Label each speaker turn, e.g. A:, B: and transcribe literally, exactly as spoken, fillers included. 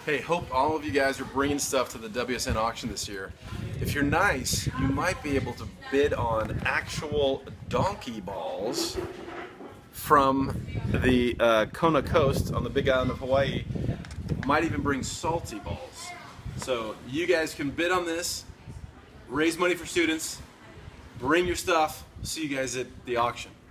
A: Hey, hope all of you guys are bringing stuff to the W S N auction this year. If you're nice, you might be able to bid on actual donkey balls from the uh, Kona coast on the big island of Hawaii. Might even bring salty balls. So you guys can bid on this, raise money for students, bring your stuff, see you guys at the auction.